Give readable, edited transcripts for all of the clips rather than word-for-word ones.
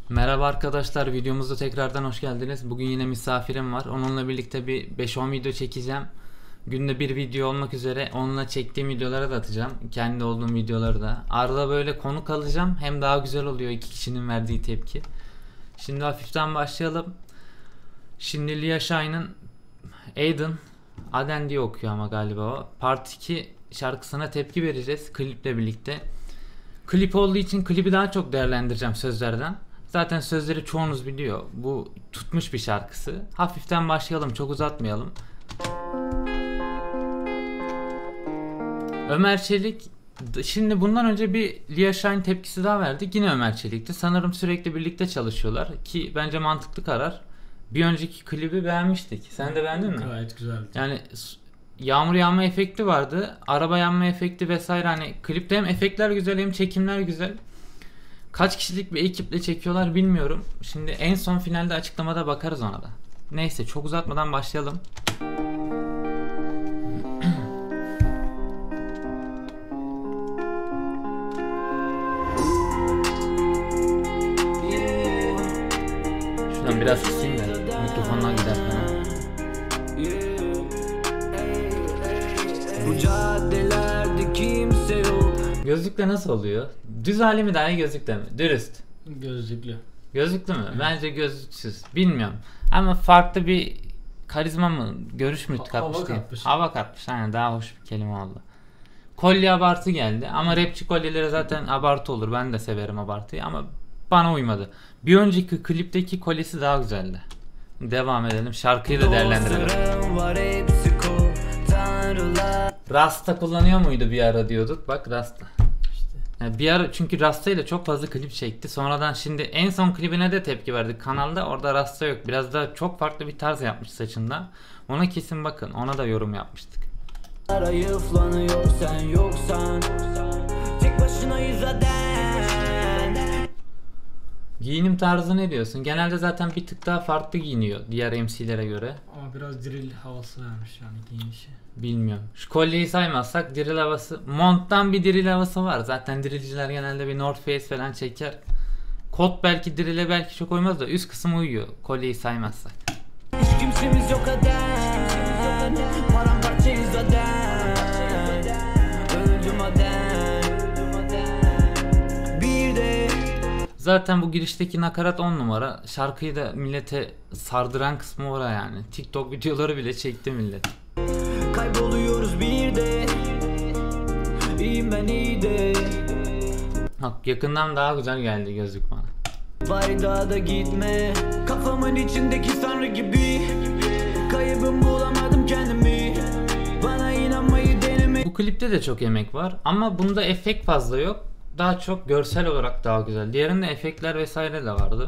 Merhaba arkadaşlar, videomuza tekrardan hoş geldiniz. Bugün yine misafirim var. Onunla birlikte bir 5-10 video çekeceğim. Günde bir video olmak üzere onunla çektiğim videoları da atacağım. Kendi olduğum videoları da. Arada böyle konuk alacağım. Hem daha güzel oluyor iki kişinin verdiği tepki. Şimdi hafiften başlayalım. Şimdi Lia Shine'ın Aden diye okuyor ama galiba o. Part 2 şarkısına tepki vereceğiz kliple birlikte. Klip olduğu için klibi daha çok değerlendireceğim sözlerden. Zaten sözleri çoğunuz biliyor. Bu tutmuş bir şarkısı. Hafiften başlayalım, çok uzatmayalım. Ömer Çelik, şimdi bundan önce bir Lia Shine tepkisi daha verdik. Yine Ömer Çelik'ti. Sanırım sürekli birlikte çalışıyorlar ki bence mantıklı karar. Bir önceki klibi beğenmiştik. Sen de beğendin mi? Gayet güzeldi. Yani yağmur yağma efekti vardı. Araba yanma efekti vesaire, hani klipte hem efektler güzel hem çekimler güzel. Kaç kişilik bir ekiple çekiyorlar bilmiyorum. Şimdi en son finalde açıklamada bakarız ona da. Neyse, çok uzatmadan başlayalım. Şuradan biraz kısayım da mikrofondan gider falan. Bu caddelerde kimse yok. Gözlükle nasıl oluyor? Düz hali mi daha iyi, gözlükle mi? Dürüst. Gözlüklü. Gözlüklü mü? Evet. Bence gözlüksüz. Bilmiyorum. Ama farklı bir karizma mı? Görüş mü katmış Hava diyeyim. katmış. Hava katmış. Aynen, daha hoş bir kelime oldu. Kolye abartı geldi. Ama rapçi kolyeleri zaten abartı olur. Ben de severim abartıyı ama bana uymadı. Bir önceki klipteki kolyesi daha güzeldi. Devam edelim. Şarkıyı da değerlendirelim. Rasta kullanıyor muydu bir ara diyorduk. Bak Rasta. Yani bir ara, çünkü Rasta ile çok fazla klip çekti. Sonradan şimdi en son klibine de tepki verdik kanalda. Orada Rasta yok. Biraz da çok farklı bir tarz yapmış saçında. Ona kesin bakın. Ona da yorum yapmıştık. Ayıflanıyor sen yoksan. Tek başınayız zaten. Giyinim tarzı ne diyorsun? Genelde zaten bir tık daha farklı giyiniyor diğer MC'lere göre. Ama biraz drill havası vermiş yani giyinişi. Bilmiyorum. Şu kolyeyi saymazsak drill havası. Mont'tan bir drill havası var. Zaten drillciler genelde bir North Face falan çeker. Kot belki drill'e belki çok uymaz da üst kısım uyuyor. Kolyeyi saymazsak. Hiç kimsemiz yok aden. Paramparçayız zaten. Öldüm aden. Bir de Zaten bu girişteki nakarat 10 numara. Şarkıyı da millete sardıran kısmı oraya yani. TikTok videoları bile çekti millet. kayboluyoruz bir de. İyiyim ben iyi de. Bak, yakından daha güzel geldi gözlük bana. Vay daha da gitme. Kafamın içindeki tanrı gibi. Kaybım bulamadım kendimi. Bana inanmayı deneme. Bu klipte de çok emek var ama bunda efekt fazla yok. Daha çok görsel olarak daha güzel. Diğerinde efektler vesaire de vardı.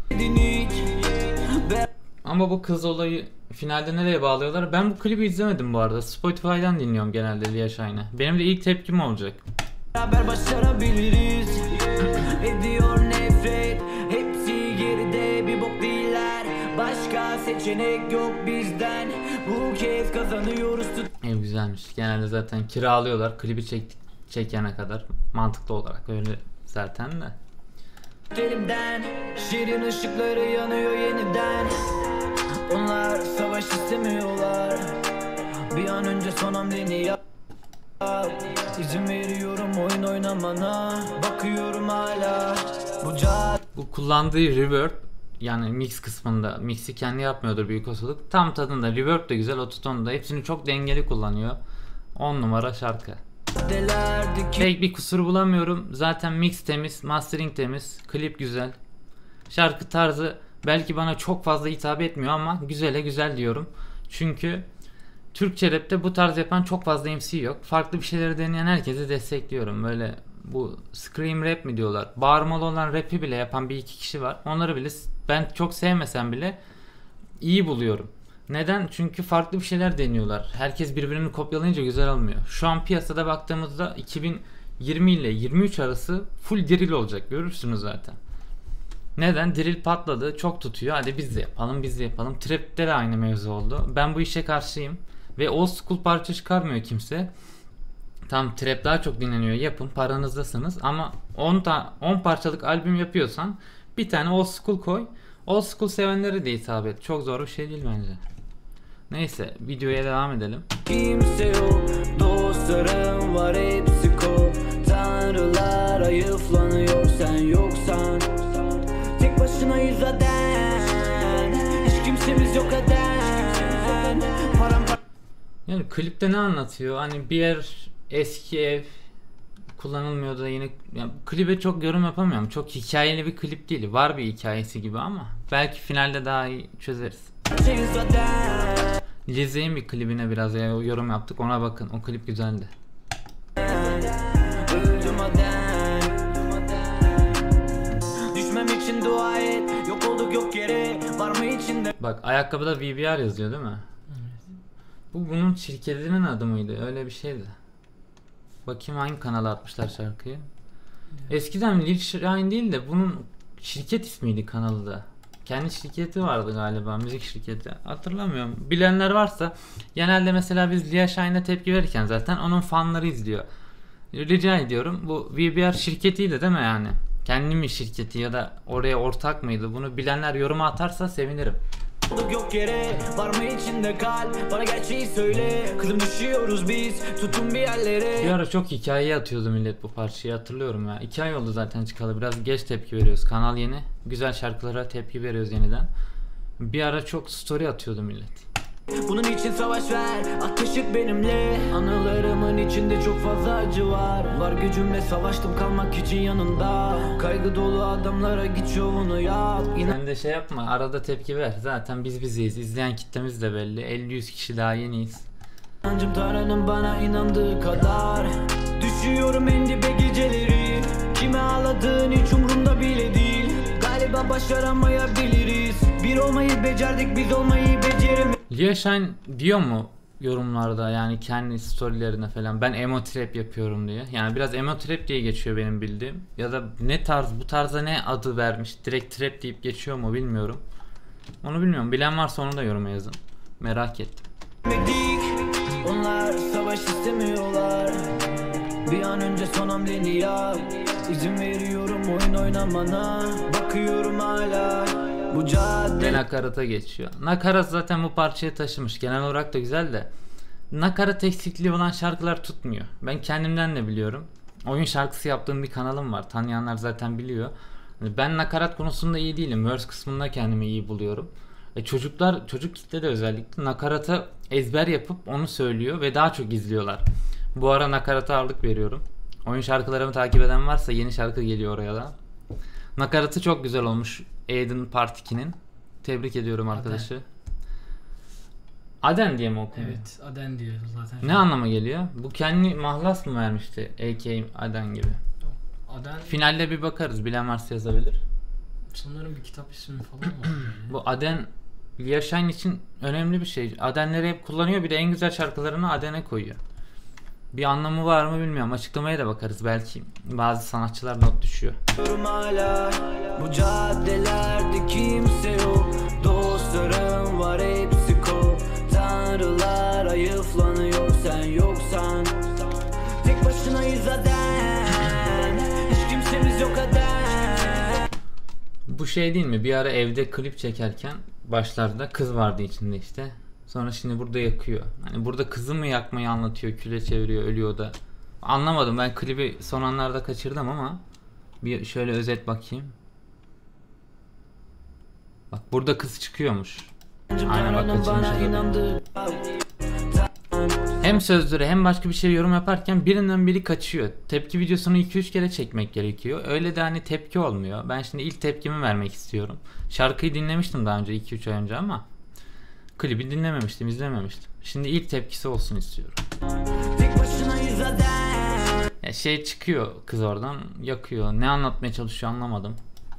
Ama bu kız olayı finalde nereye bağlıyorlar? Ben bu klibi izlemedim bu arada. Spotify'dan dinliyorum genelde Lia Shine'ı. Benim de ilk tepkim olacak. Beraber başarabiliriz. Ediyor nefret. Hepsi geride, bir bok değiller. Başka seçenek yok bizden. Bu kez kazanıyoruz. Ev güzelmiş. Genelde zaten kiralıyorlar klibi çekene kadar. Mantıklı olarak öyle zaten de. Elimden şirin ışıkları yanıyor yeniden. Onlar savaş istemiyorlar. Bir an önce son hamleni yap. İzin veriyorum oyun oynamana. Bakıyorum hala bu Bu kullandığı reverb, yani mix kısmında, mixi kendi yapmıyordur büyük olasılık. Tam tadında, reverb de güzel, ototonu da, hepsini çok dengeli kullanıyor. 10 numara şarkı. caddelerdeki Tek bir kusur bulamıyorum. Zaten mix temiz, mastering temiz, klip güzel. Şarkı tarzı belki bana çok fazla hitap etmiyor ama güzele güzel diyorum. Çünkü Türkçe rapte bu tarz yapan çok fazla MC yok. Farklı bir şeyleri deneyen herkese destekliyorum. Böyle bu scream rap mi diyorlar? Bağırmalı olan rapi bile yapan bir iki kişi var. Onları bile ben çok sevmesem bile iyi buluyorum. Neden? Çünkü farklı bir şeyler deniyorlar. Herkes birbirini kopyalayınca güzel olmuyor. Şu an piyasada baktığımızda 2020 ile 23 arası full drill olacak. Görürsünüz zaten. Neden? Drill patladı. Çok tutuyor. Hadi biz de yapalım, biz de yapalım. Trap'te de aynı mevzu oldu. Ben bu işe karşıyım. Ve old school parça çıkarmıyor kimse. Tam trap daha çok dinleniyor. Yapın, paranızdasınız. Ama 10 parçalık albüm yapıyorsan Bir tane old school koy. Old school sevenlere de hitap et. Çok zor bir şey değil bence. Neyse videoya devam edelim. Kimse yok, dostlarım var hepsi kol. Tanrılar ayıflanıyor sen yoksan. Tek başınayız zaten, hiç kimsemiz yok eden. Yani klipte ne anlatıyor? Hani bir yer, eski ev kullanılmıyordu da yine, yani klibe çok yorum yapamıyorum. Çok hikayeli bir klip değil. Var bir hikayesi gibi ama belki finalde daha iyi çözeriz. Lizzy'in bir klibine biraz yorum yaptık. Ona bakın. O klip güzeldi. Düşmem için dua et. Yok olduk yok yere. Var mı içinde? Bak ayakkabıda VBR yazıyor değil mi? Evet. Bu bunun şirketinin adı mıydı? Öyle bir şeydi. Bakayım hangi kanala atmışlar şarkıyı. Eskiden Lil Shine değil de bunun şirket ismiydi kanalı da. Kendi şirketi vardı galiba, müzik şirketi. Hatırlamıyorum. Bilenler varsa, genelde mesela biz Lil Shine'e tepki verirken zaten onun fanları izliyor. Rica ediyorum. Bu VBR şirketiydi değil mi yani? Kendi mi şirketi ya da oraya ortak mıydı? Bunu bilenler yoruma atarsa sevinirim. Yok yere, var mı içinde kalp? Bana gerçeği söyle. Kızım düşüyoruz biz, tutun bir yerlere. Bir ara çok hikayeye atıyordu millet bu parçayı, hatırlıyorum ya. 2 ay oldu zaten çıkalı, biraz geç tepki veriyoruz. Kanal yeni, güzel şarkılara tepki veriyoruz yeniden. Bir ara çok story atıyordu millet. Bunun için savaş ver, ateşit benimle. Anılarımın içinde çok fazla acı var. Var gücümle savaştım kalmak için yanında. Kaygı dolu adamlara git şovunu yap. Sen de şey yapma, arada tepki ver. Zaten biz biziz, izleyen kitlemiz de belli. 50-100 kişi daha yeniyiz. Ancım Tanrı'nın bana inandığı kadar. Düşüyorum en dibe geceleri. Kime ağladığın hiç umurumda bile değil. Galiba başaramayabiliriz. Bir olmayı becerdik, biz olmayı beceremeyiz. Lil Shine diyor mu yorumlarda, yani kendi storylerine falan, ben emo trap yapıyorum diye. Yani biraz emo trap diye geçiyor benim bildiğim. Ya da ne tarz, bu tarza ne adı vermiş, direkt trap deyip geçiyor mu bilmiyorum. Onu bilmiyorum. Bilen varsa onu da yoruma yazın. Merak ettim. Onlar savaş istemiyorlar. Bir an önce son hamleni yap. İzin veriyorum oyun oynamana. Bakıyorum hala bu cadde. Nakarata geçiyor. Nakarat zaten bu parçayı taşımış. Genel olarak da güzel de nakarat eksikliği olan şarkılar tutmuyor. Ben kendimden de biliyorum. Oyun şarkısı yaptığım bir kanalım var. Tanıyanlar zaten biliyor. Ben nakarat konusunda iyi değilim. Verse kısmında kendimi iyi buluyorum. Çocuk kitle de özellikle nakarata ezber yapıp onu söylüyor ve daha çok izliyorlar. Bu ara nakarata ağırlık veriyorum. Oyun şarkılarımı takip eden varsa yeni şarkı geliyor oraya da. Nakaratı çok güzel olmuş Aiden Part 2'nin. Tebrik ediyorum arkadaşı. Aden diye mi okunuyor? Evet, Aden diyor zaten. Ne anlama geliyor? Bu kendi mahlas mı vermişti? A.K. Aden gibi. Aden... Finalde bir bakarız. Bilen varsa yazabilir. Sanırım bir kitap ismi falan var. Bu Aden Lil Shine için önemli bir şey. Adenleri hep kullanıyor. Bir de en güzel şarkılarını Aden'e koyuyor. Bir anlamı var mı bilmiyorum. Açıklamaya da bakarız. Belki bazı sanatçılar not düşüyor. Hala, bu caddelerde kimse yok. Dostlarım var hepsi kol. Tanrılar ayıflanıyor sen yoksan. Tek başınayız zaten, hiç kimsemiz yok eden. Bu şey değil mi? Bir ara evde klip çekerken başlarda kız vardı içinde işte. Sonra şimdi burada yakıyor. Hani burada kızı mı yakmayı anlatıyor, küle çeviriyor, ölüyor da. Anlamadım, ben klibi son anlarda kaçırdım ama bir şöyle özet bakayım. Bak burada kız çıkıyormuş. Aynen bak kaçırmışız. Hem sözleri hem başka bir şey yorum yaparken birinden biri kaçıyor. Tepki videosunu 2-3 kere çekmek gerekiyor. Öyle de hani tepki olmuyor. Ben şimdi ilk tepkimi vermek istiyorum. Şarkıyı dinlemiştim daha önce 2-3 ay önce ama klibi dinlememiştim, izlememiştim. Şimdi ilk tepkisi olsun istiyorum. Ya şey çıkıyor kız oradan, yakıyor. Ne anlatmaya çalışıyor anlamadım.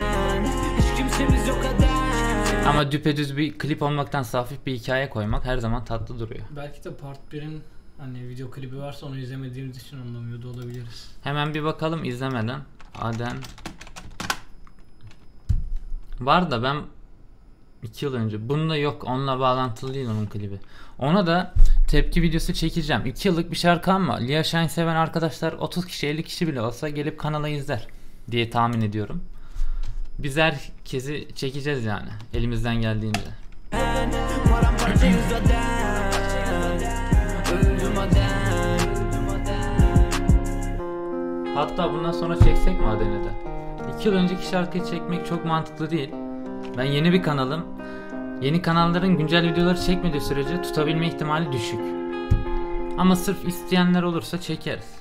Ama düpedüz bir klip olmaktan hafif bir hikaye koymak her zaman tatlı duruyor. Belki de Part 1'in hani video klibi varsa onu izlemediğimiz için anlamıyor da olabiliriz. Hemen bir bakalım izlemeden. Aden var da ben 2 yıl önce. Bunda yok. Onunla bağlantılı değil onun klibi. Ona da tepki videosu çekeceğim. 2 yıllık bir şarkı ama Lil Shine seven arkadaşlar 30 kişi 50 kişi bile olsa gelip kanala izler diye tahmin ediyorum. biz herkesi çekeceğiz yani elimizden geldiğince. Paramparçayız zaten. Öldüm aden. Hatta bundan sonra çeksek mi Adena'da? 2 yıl önceki şarkıyı çekmek çok mantıklı değil. Ben yeni bir kanalım. Yeni kanalların güncel videoları çekmediği sürece tutabilme ihtimali düşük. Ama sırf isteyenler olursa çekeriz.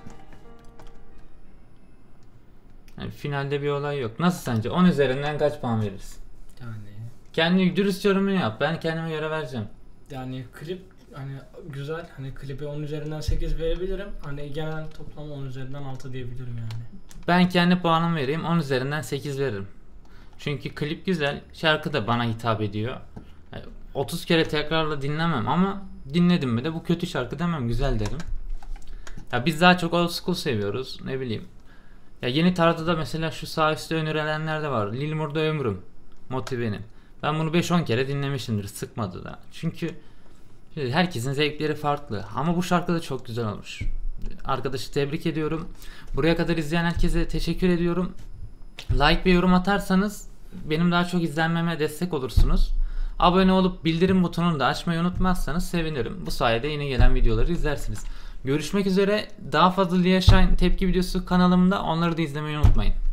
Yani finalde bir olay yok. Nasıl sence? 10 üzerinden kaç puan veririz? Yani Kendi dürüst yorumunu yap. Ben kendime göre vereceğim. yani klip hani güzel. Hani klibe 10 üzerinden 8 verebilirim. Hani genel toplam 10 üzerinden 6 diyebilirim yani. Ben kendi puanımı vereyim. 10 üzerinden 8 veririm. Çünkü klip güzel. Şarkı da bana hitap ediyor. 30 kere tekrarla dinlemem ama dinledim mi de bu kötü şarkı demem, güzel derim. Ya biz daha çok old school seviyoruz. Ne bileyim. Ya yeni tarzda da mesela şu sağ üstte önerilenler de var. Lil Murda Ömrüm. Motive'nin. Ben bunu 5-10 kere dinlemişimdir. Sıkmadı da. Çünkü herkesin zevkleri farklı. Ama bu şarkı da çok güzel olmuş. Arkadaşı tebrik ediyorum. Buraya kadar izleyen herkese teşekkür ediyorum. Like ve yorum atarsanız benim daha çok izlenmeme destek olursunuz. Abone olup bildirim butonunu da açmayı unutmazsanız sevinirim. Bu sayede yeni gelen videoları izlersiniz. Görüşmek üzere. Daha fazla Lia Shine tepki videosu kanalımda. Onları da izlemeyi unutmayın.